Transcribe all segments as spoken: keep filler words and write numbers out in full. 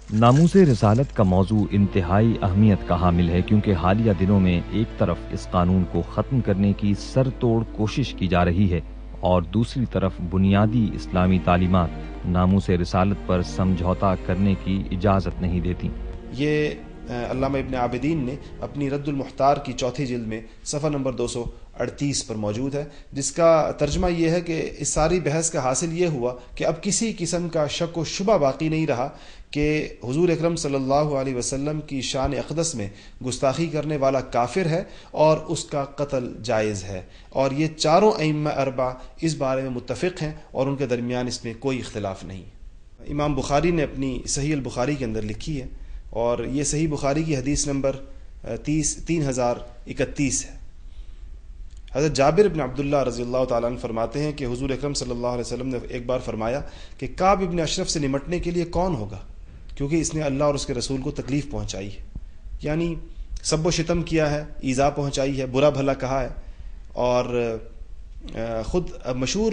ناموس رسالت کا موضوع انتہائی اہمیت کا حامل ہے، کیونکہ حالیہ دنوں میں ایک طرف اس قانون کو ختم کرنے کی سر توڑ کوشش کی جا رہی ہے اور دوسری طرف بنیادی اسلامی تعلیمات ناموس رسالت پر سمجھوتا کرنے کی اجازت نہیں دیتی۔ یہ علامہ ابن عابدین نے اپنی رد المحتار کی چوتھی جلد میں صفحہ نمبر دو سو اڑتیس پر موجود ہے، جس کا ترجمہ یہ ہے کہ اس ساری بحث کا حاصل یہ ہوا کہ اب کسی قسم کا شک و شبہ باقی نہیں رہا کہ حضور اکرم صلی اللہ علیہ وسلم کی شان اقدس میں گستاخی کرنے والا کافر ہے اور اس کا قتل جائز ہے، اور یہ چاروں ائمہ اربعہ اس بارے میں متفق ہیں اور ان کے درمیان اس میں کوئی اختلاف نہیں۔ امام بخاری نے اپنی صحیح البخاری کے اندر لکھی ہے، اور یہ صحیح بخاری کی حدیث نمبر تیس تین ہزار اکتیس ہے۔ حضرت جابر بن عبداللہ رضی اللہ تعالیٰ عنہ فرماتے ہیں کہ حضور اکرم صلی اللہ علیہ وسلم نے ایک بار فرمایا کہ کعب ابن اشرف سے نمٹنے کے لیے کون ہوگا، کیونکہ اس نے اللہ اور اس کے رسول کو تکلیف پہنچائی ہے، یعنی سب و شتم کیا ہے، ایذا پہنچائی ہے، برا بھلا کہا ہے۔ اور خود مشہور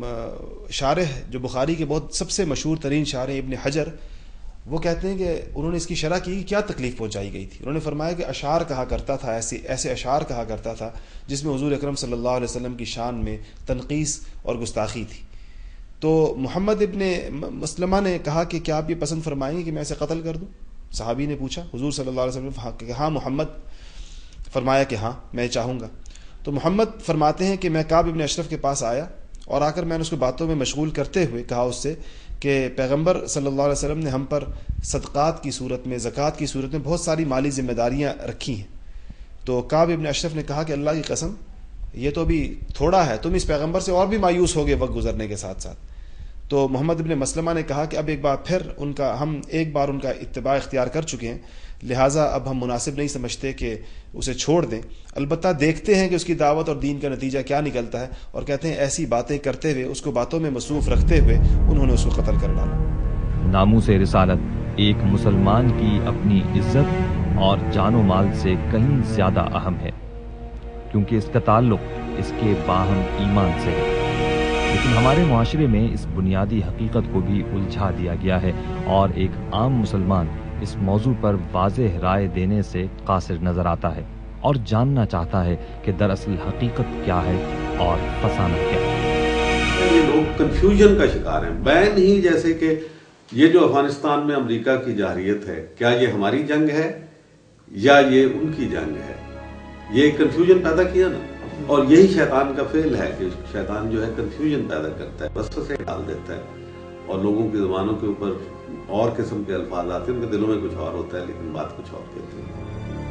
شارح جو بخاری کے بہت سب سے مشہور ترین شارح ابن حجر، وہ کہتے ہیں کہ انہوں نے اس کی شرح کی کہ کیا تکلیف پہنچائی گئی تھی۔ انہوں نے فرمایا کہ اشعار کہا کرتا تھا، ایسے ایسے اشعار کہا کرتا تھا جس میں حضور اکرم صلی اللہ علیہ وسلم کی شان میں تنقیص اور گستاخی تھی۔ تو محمد ابن مسلمہ نے کہا کہ کیا آپ یہ پسند فرمائیں گے کہ میں اسے قتل کر دوں؟ صحابی نے پوچھا، حضور صلی اللہ علیہ وسلم نے کہ ہاں محمد، فرمایا کہ ہاں میں چاہوں گا۔ تو محمد فرماتے ہیں کہ میں کعب ابن اشرف کے پاس آیا اور آ کر میں نے اس کو باتوں میں مشغول کرتے ہوئے کہا اس سے کہ پیغمبر صلی اللہ علیہ وسلم نے ہم پر صدقات کی صورت میں، زکوٰۃ کی صورت میں بہت ساری مالی ذمہ داریاں رکھی ہیں۔ تو کعب ابن اشرف نے کہا کہ اللہ کی قسم یہ تو ابھی تھوڑا ہے، تم اس پیغمبر سے اور بھی مایوس ہوگے وقت گزرنے کے ساتھ ساتھ۔ تو محمد ابن مسلمہ نے کہا کہ اب ایک بار پھر ان کا ہم ایک بار ان کا اتباع اختیار کر چکے ہیں، لہٰذا اب ہم مناسب نہیں سمجھتے کہ اسے چھوڑ دیں، البتہ دیکھتے ہیں کہ اس کی دعوت اور دین کا نتیجہ کیا نکلتا ہے۔ اور کہتے ہیں ایسی باتیں کرتے ہوئے، اس کو باتوں میں مصروف رکھتے ہوئے انہوں نے اس کو قتل کر ڈالا۔ ناموس رسالت ایک مسلمان کی اپنی عزت اور جان و مال سے کہیں زیادہ اہم ہے، کیونکہ اس کا تعلق اس کے باہم ایمان سے ہے، لیکن ہمارے معاشرے میں اس بنیادی حقیقت کو بھی الجھا دیا گیا ہے اور ایک عام مسلمان اس موضوع پر واضح رائے دینے سے قاصر نظر آتا ہے اور جاننا چاہتا ہے کہ دراصل حقیقت کیا ہے اور فسانت کیا ہے۔ یہ لوگ کنفیوژن کا شکار ہیں، بین ہی جیسے کہ یہ جو افغانستان میں امریکہ کی جارحیت ہے، کیا یہ ہماری جنگ ہے یا یہ ان کی جنگ ہے؟ یہ کنفیوژن پیدا کیا نا، اور یہی شیطان کا فعل ہے کہ شیطان جو ہے کنفیوژن پیدا کرتا ہے، وسوسے ڈال دیتا ہے، اور لوگوں کی زبانوں کے اوپر اور قسم کے الفاظ آتے ہیں، ان کے دلوں میں کچھ اور ہوتا ہے لیکن بات کچھ اور کہتے ہیں۔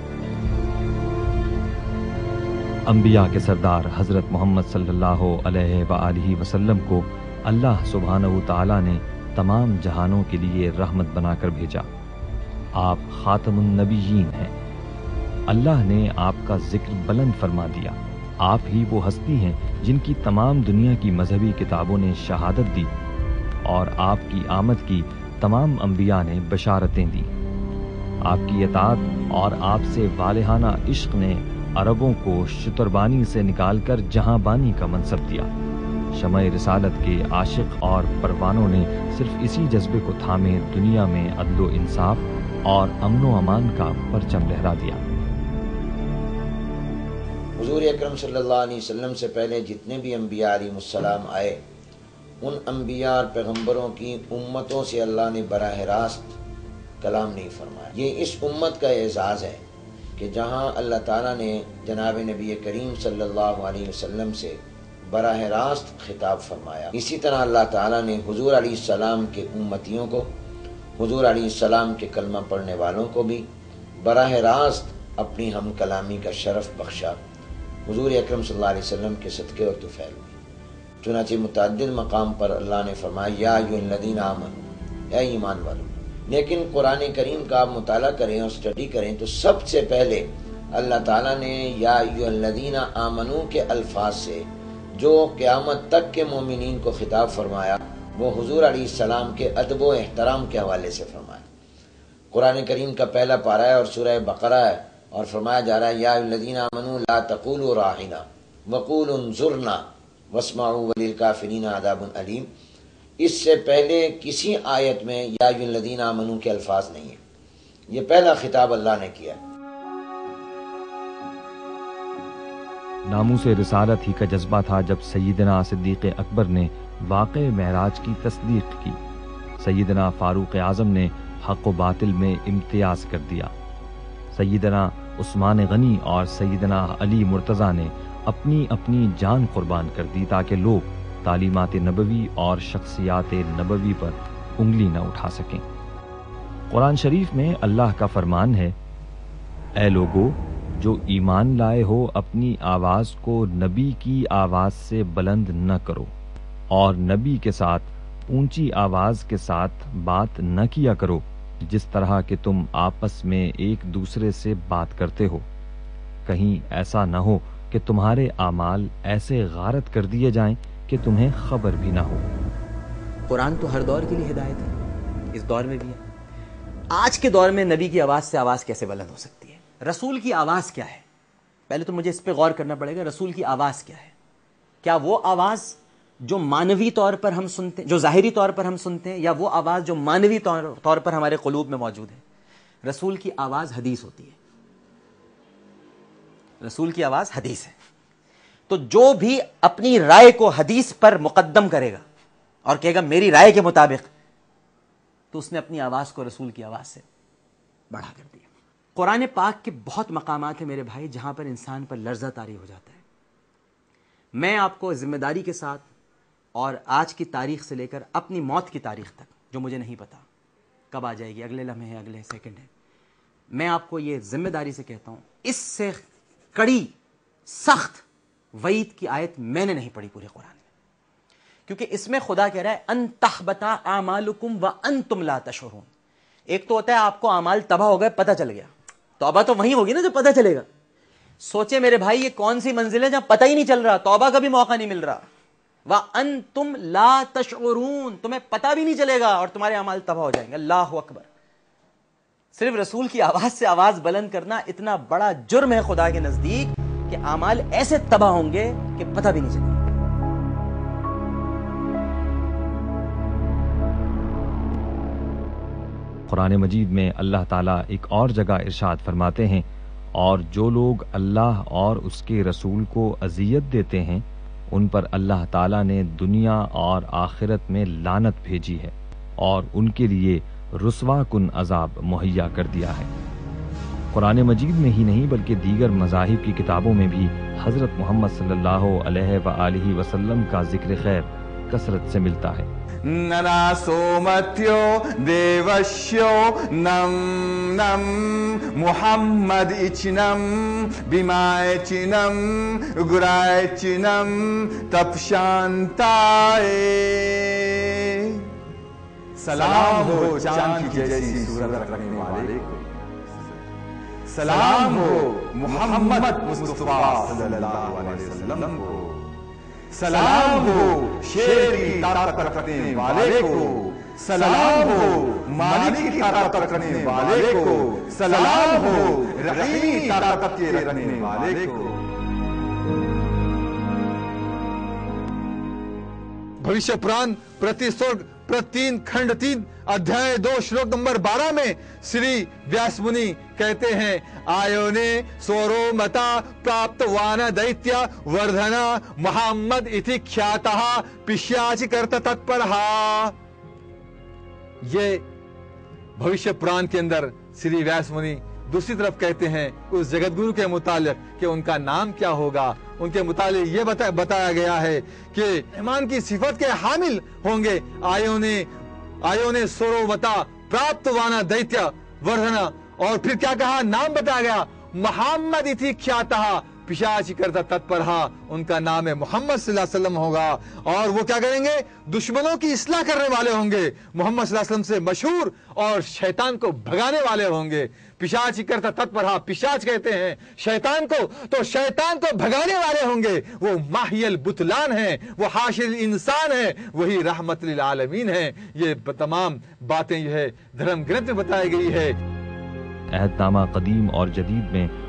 انبیاء کے سردار حضرت محمد صلی اللہ علیہ وآلہ وسلم کو اللہ سبحانہ وتعالی نے تمام جہانوں کے لیے رحمت بنا کر بھیجا۔ آپ خاتم النبیین ہیں، اللہ نے آپ کا ذکر بلند فرما دیا۔ آپ ہی وہ ہستی ہیں جن کی تمام دنیا کی مذہبی کتابوں نے شہادت دی، اور آپ کی آمد کی تمام انبیاء نے بشارتیں دی۔ آپ کی اطاعت اور آپ سے والہانہ عشق نے عربوں کو شتربانی سے نکال کر جہاں بانی کا منصب دیا۔ شمع رسالت کے عاشق اور پروانوں نے صرف اسی جذبے کو تھامے دنیا میں عدل و انصاف اور امن و امان کا پرچم لہرا دیا۔ حضور اکرم صلی اللہ علیہ وسلم سے پہلے جتنے بھی انبیاء علیہ السلام آئے، ان انبیاء اور پیغمبروں کی امتوں سے اللہ نے براہ راست کلام نہیں فرمایا۔ یہ اس امت کا اعزاز ہے کہ جہاں اللہ تعالیٰ نے جناب نبی کریم صلی اللہ علیہ وسلم سے براہ راست خطاب فرمایا، اسی طرح اللہ تعالیٰ نے حضور علیہ السلام کے امتیوں کو، حضور علیہ السلام کے کلمہ پڑھنے والوں کو بھی براہ راست اپنی ہم کلامی کا شرف بخشا، حضور اکرم صلی اللہ علیہ وسلم کے صدقے اور طفیل میں۔ چنانچہ متعدد مقام پر اللہ نے فرمایا یا ایھا الذین آمنوا، اے ایمان والو۔ لیکن قرآن کریم کا آپ مطالعہ کریں اور سٹڈی کریں تو سب سے پہلے اللہ تعالیٰ نے یا ایھا الذین آمنوا کے الفاظ سے جو قیامت تک کے مومنین کو خطاب فرمایا، وہ حضور علیہ السلام کے ادب و احترام کے حوالے سے فرمایا۔ قرآن کریم کا پہلا پارہ ہے اور سورہ بقرہ ہے، اور فرمایا جا رہا ہے یا ایھا الذین آمنوا لا تقولوا راعنا وقولوا انظرنا واسمعوا وللکافرین عذاب علیم۔ اس سے پہلے کسی آیت میں یا ایھا الذین آمنوا کے الفاظ نہیں ہیں. یہ پہلا خطاب اللہ نے کیا. ناموس رسالت ہی کا جذبہ تھا جب سیدنا صدیق اکبر نے واقع معراج کی تصدیق کی. سیدنا فاروق اعظم نے حق و باطل میں امتیاز کر دیا. سیدنا عثمان غنی اور سیدنا علی مرتضیٰ نے اپنی اپنی جان قربان کر دی تاکہ لوگ تعلیمات نبوی اور شخصیات نبوی پر انگلی نہ اٹھا سکیں. قرآن شریف میں اللہ کا فرمان ہے، اے لوگو جو ایمان لائے ہو اپنی آواز کو نبی کی آواز سے بلند نہ کرو، اور نبی کے ساتھ اونچی آواز کے ساتھ بات نہ کیا کرو جس طرح کہ تم آپس میں ایک دوسرے سے بات کرتے ہو، کہیں ایسا نہ ہو کہ تمہارے اعمال ایسے غارت کر دیے جائیں کہ تمہیں خبر بھی نہ ہو. قرآن تو ہر دور کے لیے ہدایت ہے، اس دور میں بھی ہے. آج کے دور میں نبی کی آواز سے آواز کیسے بلند ہو سکتی ہے؟ رسول کی آواز کیا ہے؟ پہلے تو مجھے اس پہ غور کرنا پڑے گا. رسول کی آواز کیا ہے؟ کیا وہ آواز جو مانوی طور پر ہم سنتے ہیں، جو ظاہری طور پر ہم سنتے ہیں، یا وہ آواز جو مانوی طور پر ہمارے قلوب میں موجود ہے؟ رسول کی آواز حدیث ہوتی ہے. رسول کی آواز حدیث ہے. تو جو بھی اپنی رائے کو حدیث پر مقدم کرے گا اور کہے گا میری رائے کے مطابق، تو اس نے اپنی آواز کو رسول کی آواز سے بڑھا کر دیا. قرآن پاک کے بہت مقامات ہیں میرے بھائی جہاں پر انسان پر لرزہ طاری ہو جاتا ہے. میں آپ کو ذمہ داری کے ساتھ اور آج کی تاریخ سے لے کر اپنی موت کی تاریخ تک، جو مجھے نہیں پتا کب آ جائے گی، اگلے لمحے ہے، اگلے سیکنڈ ہے، میں آپ کو یہ ذمہ داری سے کہتا ہوں، اس سے کڑی سخت وعید کی آیت میں نے نہیں پڑھی پورے قرآن میں، کیونکہ اس میں خدا کہہ رہا ہے ان تحبط اعمالکم وانتم لا تشعرون. ایک تو ہوتا ہے آپ کو اعمال تباہ ہو گئے، پتہ چل گیا. توبہ تو وہیں ہوگی نا جب پتہ چلے گا. سوچے میرے بھائی یہ کون سی منزل ہے جہاں پتہ ہی نہیں چل رہا، توبہ کا بھی موقع نہیں مل رہا. وانتم لا تشعرون، تمہیں پتہ بھی نہیں چلے گا اور تمہارے اعمال تباہ ہو جائیں گے. اللہ اکبر. صرف رسول کی آواز سے آواز بلند کرنا اتنا بڑا جرم ہے خدا کے نزدیک کہ اعمال ایسے تباہ ہوں گے کہ پتہ بھی نہیں چلے گا. قرآن مجید میں اللہ تعالیٰ ایک اور جگہ ارشاد فرماتے ہیں، اور جو لوگ اللہ اور اس کے رسول کو اذیت دیتے ہیں ان پر اللہ تعالیٰ نے دنیا اور آخرت میں لعنت بھیجی ہے اور ان کے لیے رسوا کن عذاب مہیا کر دیا ہے. قرآن مجید میں ہی نہیں بلکہ دیگر مذاہب کی کتابوں میں بھی حضرت محمد صلی اللہ علیہ وآلہ وسلم کا ذکر خیر کثرت سے ملتا ہے. نناسومتیو دیوشیو نم نم محمد اچنم بیمائچنم گرائچنم تپشانتائے. سلام ہو چاند کی جیسی صورت رکھنے والے کو، سلام ہو محمد مصطفیٰ صلی اللہ علیہ وسلم کو، سلام ہو شیر کی طاقت رکھنے والے کو، سلام ہو مالک کی طاقت رکھنے والے کو، سلام ہو رحیمی طاقت کے رکھنے والے کو. بھوشیہ پران پرتی سورگ پرتین کھنڈ تین ادھیائے دو شلوک نمبر بارہ میں سری ویاس منی کہتے ہیں، آیو نے سورو متا پراپت وانا دیتیا وردھنا محمد اتی کھیاتہ پشیاچ کرتا تتپرہا. یہ بھوشیہ پران کے اندر سری ویاس منی دوسری طرف کہتے ہیں اس جگت گرو کے متعلق کہ ان کا نام کیا ہوگا. ان کے متعلق یہ بتا, بتایا گیا ہے کہ ایمان کی صفت کے حامل ہوں گے. آیو نے آیو نے سورو متا پراپت وانا دیتیا وردھنا، اور پھر کیا کہا، نام بتایا گیا محمد اتی کھیاتہ پشاچ کرتا تتپرہا. ان کا نام ہے محمد صلی اللہ علیہ وسلم ہوگا، اور وہ کیا کریں گے، دشمنوں کی اصلاح کرنے والے ہوں گے، محمد صلی اللہ علیہ وسلم سے مشہور، اور شیطان کو بھگانے والے ہوں گے. پشاچ کرتا تتپرہا، پشاچ کہتے ہیں شیطان کو، تو شیطان کو بھگانے والے ہوں گے. وہ ماہی البطلان ہیں، وہ حاشر الانسان ہیں، وہی رحمت للعالمین ہیں. یہ تمام باتیں یہ ہے دھرم گرنتھ میں بتائی گئی ہے. عہد نامہ قدیم اور جدید میں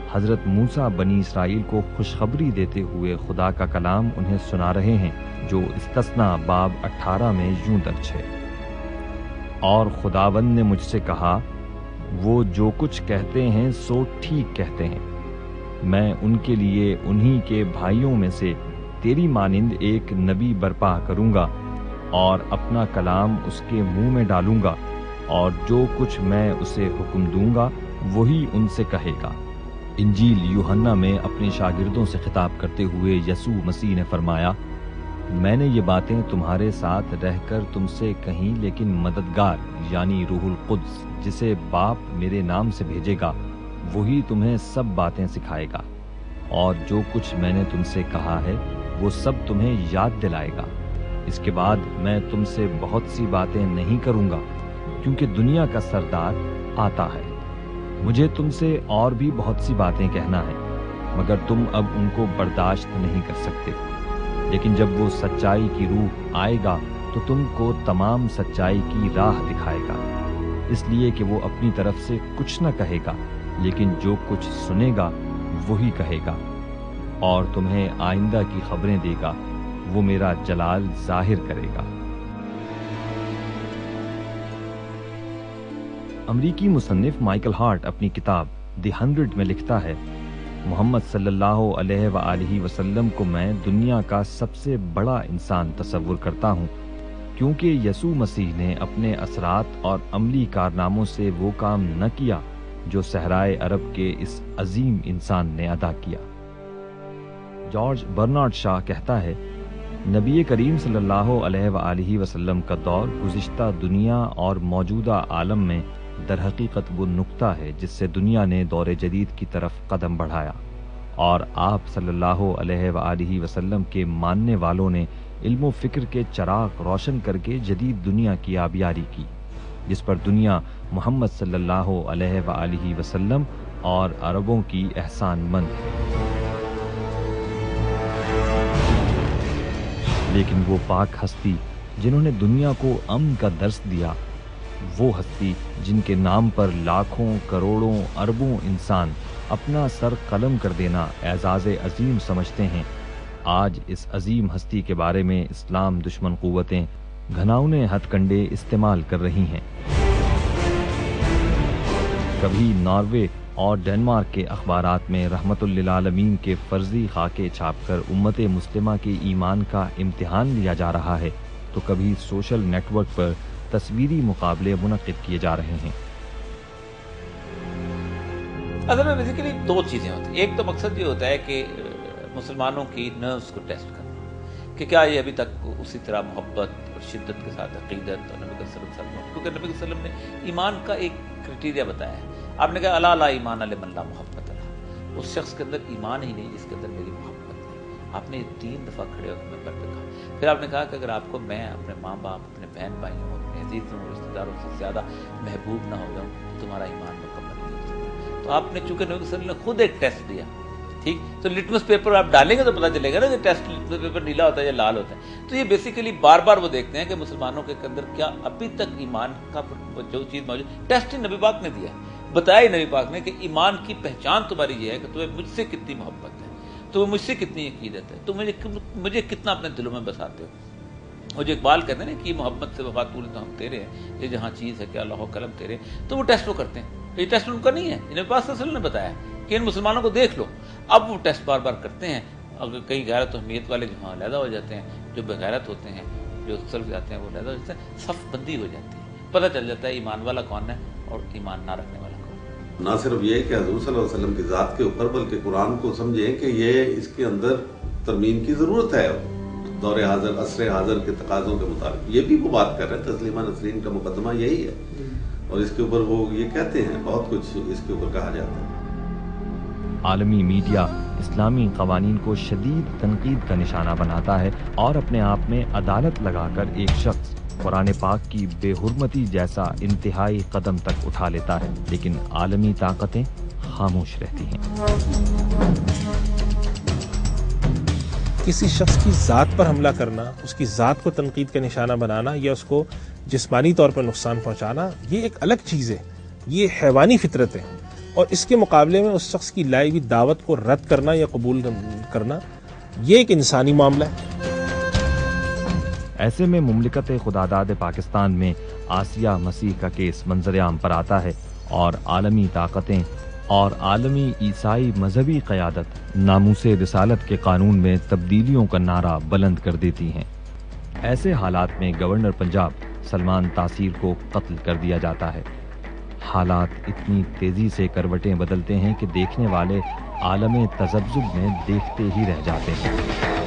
حضرت موسیٰ بنی اسرائیل کو خوشخبری دیتے ہوئے خدا کا کلام انہیں سنا رہے ہیں، جو استثنا باب اٹھارہ میں یوں درج ہے: اور خداوند نے مجھ سے کہا، وہ جو کچھ کہتے ہیں سو ٹھیک کہتے ہیں، میں ان کے لیے انہی کے بھائیوں میں سے تیری مانند ایک نبی برپا کروں گا، اور اپنا کلام اس کے منہ میں ڈالوں گا، اور جو کچھ میں اسے حکم دوں گا وہی ان سے کہے گا۔ انجیل یوحنا میں اپنے شاگردوں سے خطاب کرتے ہوئے یسوع مسیح نے فرمایا، میں نے یہ باتیں تمہارے ساتھ رہ کر تم سے کہیں، لیکن مددگار یعنی روح القدس جسے باپ میرے نام سے بھیجے گا وہی تمہیں سب باتیں سکھائے گا، اور جو کچھ میں نے تم سے کہا ہے وہ سب تمہیں یاد دلائے گا۔ اس کے بعد میں تم سے بہت سی باتیں نہیں کروں گا، کیونکہ دنیا کا سردار آتا ہے۔ مجھے تم سے اور بھی بہت سی باتیں کہنا ہے، مگر تم اب ان کو برداشت نہیں کر سکتے۔ لیکن جب وہ سچائی کی روح آئے گا تو تم کو تمام سچائی کی راہ دکھائے گا، اس لیے کہ وہ اپنی طرف سے کچھ نہ کہے گا، لیکن جو کچھ سنے گا وہی کہے گا، اور تمہیں آئندہ کی خبریں دے گا، وہ میرا جلال ظاہر کرے گا۔ امریکی مصنف مائیکل ہارٹ اپنی کتاب دی ہنڈریڈ میں لکھتا ہے، محمد صلی اللہ علیہ وآلہ وسلم کو میں دنیا کا سب سے بڑا انسان تصور کرتا ہوں، کیونکہ یسوع مسیح نے اپنے اثرات اور عملی کارناموں سے وہ کام نہ کیا جو صحرائے عرب کے اس عظیم انسان نے ادا کیا۔ جارج برنارڈ شاہ کہتا ہے، نبی کریم صلی اللہ علیہ وآلہ وسلم کا دور گزشتہ دنیا اور موجودہ عالم میں در حقیقت وہ نقطہ ہے جس سے دنیا نے دور جدید کی طرف قدم بڑھایا، اور آپ صلی اللہ علیہ وآلہ وسلم کے ماننے والوں نے علم و فکر کے چراغ روشن کر کے جدید دنیا کی آبیاری کی، جس پر دنیا محمد صلی اللہ علیہ وآلہ وسلم اور عربوں کی احسان مند ہے۔ لیکن وہ پاک ہستی جنہوں نے دنیا کو امن کا درس دیا، وہ ہستی جن کے نام پر لاکھوں کروڑوں اربوں انسان اپنا سر قلم کر دینا اعزاز عظیم سمجھتے ہیں، آج اس عظیم ہستی کے بارے میں اسلام دشمن قوتیں گھناؤنے ہتھ کنڈے استعمال کر رہی ہیں۔ کبھی ناروے اور ڈنمارک کے اخبارات میں رحمت للعالمین کے فرضی خاکے چھاپ کر امت مسلمہ کے ایمان کا امتحان لیا جا رہا ہے، تو کبھی سوشل نیٹ ورک پر تصویری مقابلے منعقد کیے جا رہے ہیں۔ اصل میں بیسیکلی دو چیزیں ہوتی ہیں، ایک تو مقصد یہ ہوتا ہے کہ مسلمانوں کی نروز کو ٹیسٹ کرنا، کہ کیا یہ ابھی تک اسی طرح محبت اور شدت کے ساتھ عقیدت اور نبی صلی اللہ علیہ وسلم، کیونکہ نبی صلی اللہ علیہ وسلم نے ایمان کا ایک کرائٹیریا بتایا ہے۔ آپ نے کہا الا لا ایمان لمن لا محبت اللہ، اس شخص کے اندر ایمان ہی نہیں جس کے اندر میری محبت نہیں۔ آپ نے تین دفعہ کھڑے ہو کے ممبر پہ کہا، پھر آپ نے کہا کہ اگر آپ کو میں اپنے ماں باپ، اپنے بہن بھائیوں، اپنے عزیزوں اور رشتہ داروں سے زیادہ محبوب نہ ہو جاؤں تو تمہارا ایمان مکمل نہیں ہو سکتا۔ تو آپ نے چونکہ نبی صلی اللہ علیہ وسلم نے خود ایک ٹیسٹ دیا، ٹھیک، تو لٹمس پیپر آپ ڈالیں گے تو پتہ چلے گا نا کہ ٹیسٹ لٹمس پیپر نیلا ہوتا ہے یا لال ہوتا ہے۔ تو یہ بیسیکلی بار بار وہ دیکھتے ہیں کہ مسلمانوں کے اندر کیا ابھی تک ایمان کا جو چیز موجود، ٹیسٹ ہی نبی پاک نے دیا ہے، بتایا ہی نبی پاک نے کہ ایمان کی پہچان تمہاری یہ ہے کہ تمہیں مجھ سے کتنی محبت ہے، تمہیں مجھ سے کتنی عقیدت ہے، تم مجھے مجھے کتنا اپنے دلوں میں بساتے ہو۔ اور جو اقبال کہتے ہیں نا کہ محبت سے وفا تو ہم تیرے ہیں، یہ جہاں چیز ہے کہ اللہ و قلم تیرے، تو وہ ٹیسٹ وہ کرتے ہیں۔ یہ ٹیسٹ ان کا نہیں ہے، نبی پاک صلی اللہ علیہ وسلم نے بتایا کہ ان مسلمانوں کو دیکھ لو۔ اب وہ ٹیسٹ بار بار کرتے ہیں، اگر کئی غیرت و اہمیت والے جو علیحدہ ہو جاتے ہیں، جو بغیرت ہوتے ہیں، جو صرف جاتے ہیں وہ علیحدہ ہو جاتے ہیں، صف بندی ہو جاتی ہے، پتہ چل جاتا ہے ایمان والا کون ہے اور ایمان نہ رکھنے والا کون۔ نہ صرف یہ کہ حضور صلی اللہ علیہ وسلم کی ذات کے اوپر، بلکہ قرآن کو سمجھیں کہ یہ اس کے اندر ترمیم کی ضرورت ہے دور حاضر، عصر حاضر کے تقاضوں کے مطابق۔ یہ بھی وہ بات کر رہے ہیں، تسلیمہ نسرین کا مقدمہ یہی ہے، اور اس کے اوپر وہ یہ کہتے ہیں، بہت کچھ اس کے اوپر کہا جاتا ہے۔ عالمی میڈیا اسلامی قوانین کو شدید تنقید کا نشانہ بناتا ہے اور اپنے آپ میں عدالت لگا کر ایک شخص قرآن پاک کی بے حرمتی جیسا انتہائی قدم تک اٹھا لیتا ہے، لیکن عالمی طاقتیں خاموش رہتی ہیں۔ کسی شخص کی ذات پر حملہ کرنا، اس کی ذات کو تنقید کا نشانہ بنانا یا اس کو جسمانی طور پر نقصان پہنچانا، یہ ایک الگ چیز ہے، یہ حیوانی فطرت ہے، اور اس کے مقابلے میں اس شخص کی لائی ہوئی دعوت کو رد کرنا یا قبول کرنا یہ ایک انسانی معاملہ ہے۔ ایسے میں مملکت خداداد پاکستان میں آسیہ مسیح کا کیس منظر عام پر آتا ہے اور عالمی طاقتیں اور عالمی عیسائی مذہبی قیادت ناموس رسالت کے قانون میں تبدیلیوں کا نعرہ بلند کر دیتی ہیں۔ ایسے حالات میں گورنر پنجاب سلمان تاثیر کو قتل کر دیا جاتا ہے۔ حالات اتنی تیزی سے کروٹیں بدلتے ہیں کہ دیکھنے والے عالم تذبذب میں دیکھتے ہی رہ جاتے ہیں۔